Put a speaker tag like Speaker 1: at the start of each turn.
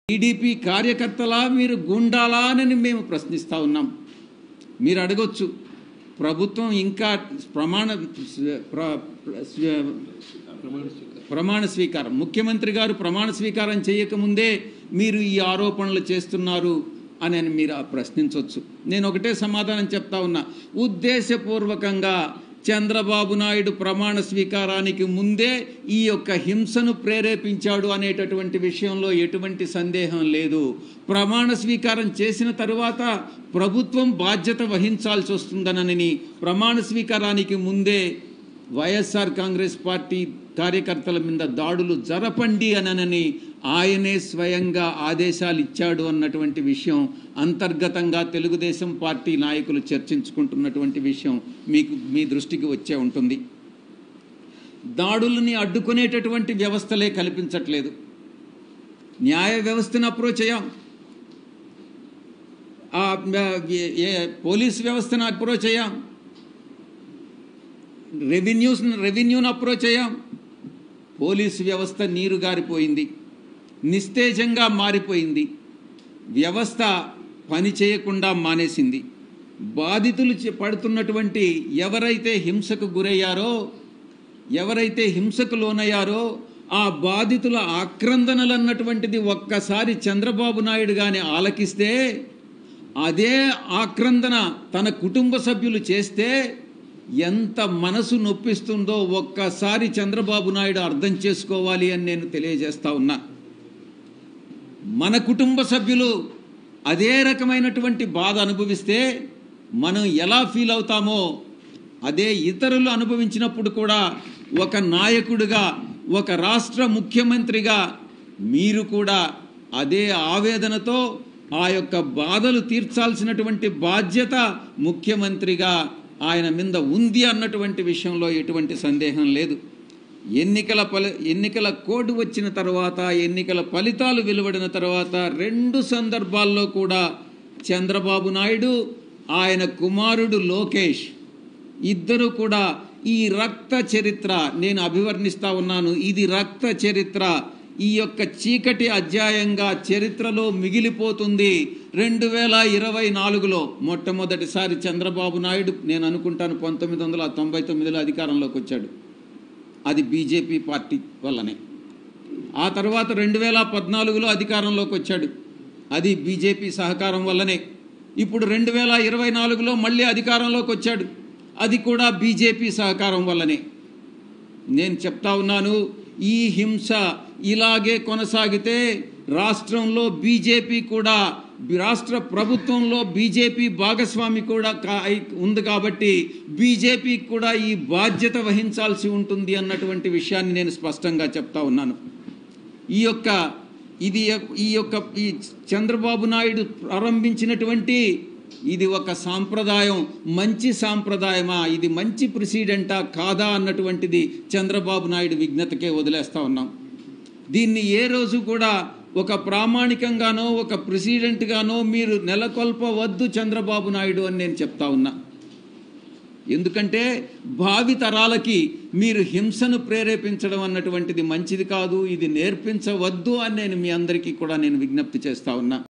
Speaker 1: TDP కార్యకర్తలా మీరు గుండాలా అని మేము ప్రశ్నిస్తా ఉన్నాం. మీరు అడగొచ్చు, ప్రభుత్వం ఇంకా ప్రమాణ స్వీకారం ముఖ్యమంత్రి గారు ప్రమాణ స్వీకారం చేయకముందే మీరు ఈ ఆరోపణలు చేస్తున్నారు అని మీరు ప్రశ్నించవచ్చు. నేను ఒకటే సమాధానం చెప్తా ఉన్నా, ఉద్దేశపూర్వకంగా చంద్రబాబు నాయుడు ప్రమాణ స్వీకారానికి ముందే ఈ యొక్క హింసను ప్రేరేపించాడు అనేటటువంటి విషయంలో ఎటువంటి సందేహం లేదు. ప్రమాణ స్వీకారం చేసిన తరువాత ప్రభుత్వం బాధ్యత వహించాల్సి వస్తుందనని ప్రమాణ స్వీకారానికి ముందే వైఎస్ఆర్ కాంగ్రెస్ పార్టీ కార్యకర్తల మీద దాడులు జరపండి అనని ఆయనే స్వయంగా ఆదేశాలు ఇచ్చాడు అన్నటువంటి విషయం అంతర్గతంగా తెలుగుదేశం పార్టీ నాయకులు చర్చించుకుంటున్నటువంటి విషయం మీ దృష్టికి వచ్చే ఉంటుంది. దాడులని అడ్డుకునేటటువంటి వ్యవస్థలే కల్పించట్లేదు. న్యాయ వ్యవస్థను అప్రోచ్ అయ్యాం, పోలీస్ వ్యవస్థను అప్రోచ్ అయ్యాం, రెవెన్యూను అప్రోచ్ అయ్యాం. పోలీసు వ్యవస్థ నీరు గారిపోయింది, నిస్తేజంగా మారిపోయింది. వ్యవస్థ పని చేయకుండా మానేసింది. బాధితులు పడుతున్నటువంటి ఎవరైతే హింసకు గురయ్యారో, ఎవరైతే హింసకు లోనయ్యారో ఆ బాధితుల ఆక్రందనలు అన్నటువంటిది ఒక్కసారి చంద్రబాబు నాయుడు గాని ఆలకిస్తే, అదే ఆక్రందన తన కుటుంబ సభ్యులు చేస్తే ఎంత మనసు నొప్పిస్తుందో ఒక్కసారి చంద్రబాబు నాయుడు అర్థం చేసుకోవాలి అని నేను తెలియజేస్తా ఉన్నా. మన కుటుంబ సభ్యులు అదే రకమైనటువంటి బాధ అనుభవిస్తే మనం ఎలా ఫీల్ అవుతామో అదే ఇతరులు అనుభవించినప్పుడు కూడా ఒక నాయకుడిగా, ఒక రాష్ట్ర ముఖ్యమంత్రిగా మీరు కూడా అదే ఆవేదనతో ఆ యొక్క బాధలు తీర్చాల్సినటువంటి బాధ్యత ముఖ్యమంత్రిగా ఆయన మీద ఉంది అన్నటువంటి విషయంలో ఎటువంటి సందేహం లేదు. ఎన్నికల కోడ్ వచ్చిన తర్వాత, ఎన్నికల ఫలితాలు వెలువడిన తర్వాత 2 సందర్భాల్లో కూడా చంద్రబాబు నాయుడు, ఆయన కుమారుడు లోకేష్ ఇద్దరు కూడా ఈ రక్త చరిత్ర నేను అభివర్ణిస్తా ఉన్నాను. ఇది రక్త చరిత్ర, ఈ యొక్క చీకటి అధ్యాయంగా చరిత్రలో మిగిలిపోతుంది. 2024లో మొట్టమొదటిసారి చంద్రబాబు నాయుడు, నేను అనుకుంటాను 1999లో అధికారంలోకి వచ్చాడు. అది బీజేపీ పార్టీ వల్లనే. ఆ తర్వాత 2014లో అధికారంలోకి వచ్చాడు. అది బీజేపీ సహకారం వల్లనే. ఇప్పుడు 2024లో మళ్ళీ అధికారంలోకి వచ్చాడు. అది కూడా బీజేపీ సహకారం వల్లనే. నేను చెప్తా ఉన్నాను, ఈ హింస ఇలాగే కొనసాగితే రాష్ట్రంలో బీజేపీ కూడా, రాష్ట్ర ప్రభుత్వంలో బీజేపీ భాగస్వామి కూడా ఉంది కాబట్టి బీజేపీకి కూడా ఈ బాధ్యత వహించాల్సి ఉంటుంది అన్నటువంటి విషయాన్ని నేను స్పష్టంగా చెప్తా ఉన్నాను. ఈ చంద్రబాబు నాయుడు ప్రారంభించినటువంటి ఇది ఒక సాంప్రదాయం, మంచి సాంప్రదాయమా, ఇది మంచి ప్రెసిడెంటా కాదా అన్నటువంటిది చంద్రబాబు నాయుడు విజ్ఞతకే వదిలేస్తూ ఉన్నాం. దీన్ని ఏ రోజు కూడా ఒక ప్రామాణికంగానో ఒక ప్రెసిడెంట్గానో మీరు నెలకొల్పవద్దు చంద్రబాబు నాయుడు అని నేను చెప్తా ఉన్నా. ఎందుకంటే భావి తరాలకి మీరు హింసను ప్రేరేపించడం అన్నటువంటిది మంచిది కాదు, ఇది నేర్పించవద్దు అని నేను మీ అందరికీ కూడా నేను విజ్ఞప్తి చేస్తా ఉన్నా.